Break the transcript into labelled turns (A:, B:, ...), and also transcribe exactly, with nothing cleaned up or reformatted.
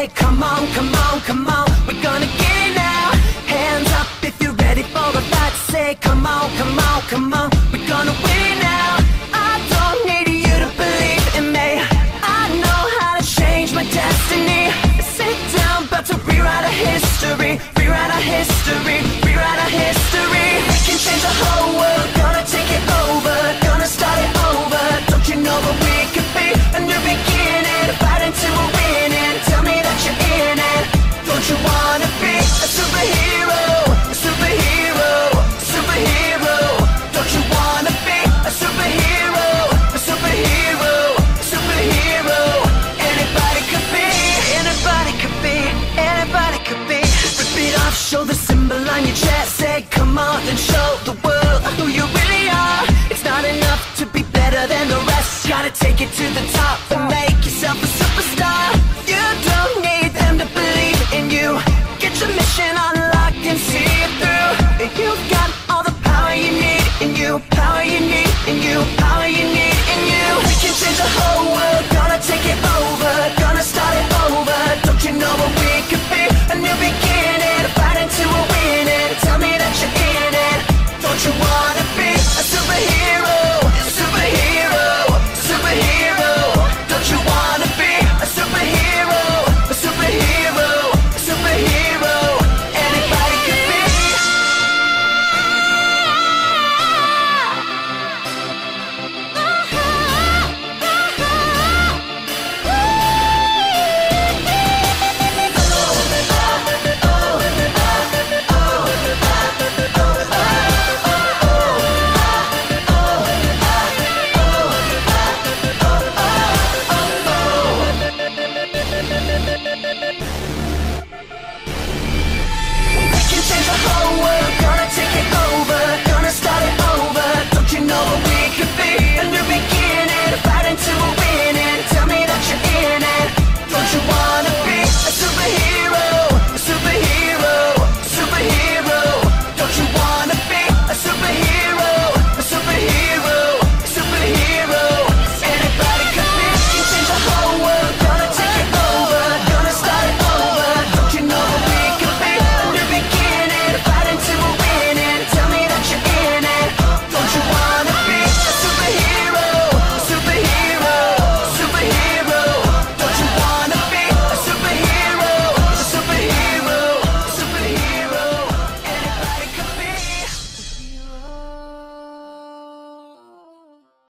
A: come on, come on, come on, we're gonna get it now. Hands up if you're ready for the fight. Say come on, come on, come on, we're gonna win it now. I don't need you to believe in me, I know how to change my destiny. Sit down, about to rewrite our history, rewrite our history, rewrite our history. We can change the whole world, gonna take it over, gonna start it over. Don't you know that we could be a new beginning, fighting to a winning. Tell me that you're in it. Don't you wanna be a superhero, a superhero, a superhero? Don't you wanna be a superhero, a superhero, a superhero? Anybody could be, anybody could be, anybody could be. Rip it off, show the symbol on your chest. Say come on and show the world who you really are. It's not enough to be better than the rest, gotta take it to the top.